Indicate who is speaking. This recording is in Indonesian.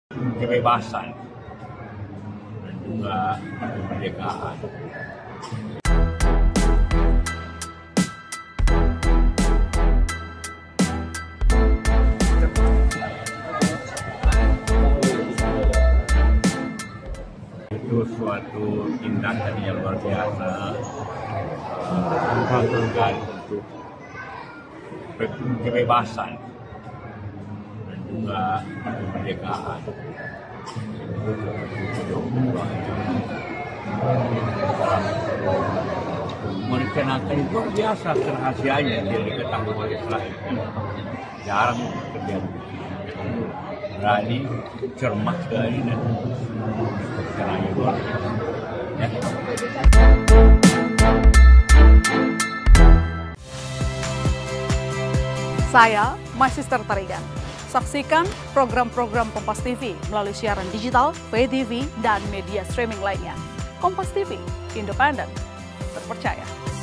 Speaker 1: kebebasan dan juga kemerdekaan. Itu suatu tindakan yang luar biasa, membanggakan untuk kebebasan dan juga kemerdekaan. Merencanakan itu luar biasa kerahasianya yang diketahui oleh Israel. Jarang terjadi. Berani, cermat sekali dan caranya luar biasa. Ya.
Speaker 2: Saya, My Sister Tarigan. Saksikan program-program Kompas TV melalui siaran digital, pay TV, dan media streaming lainnya. Kompas TV, independen, terpercaya.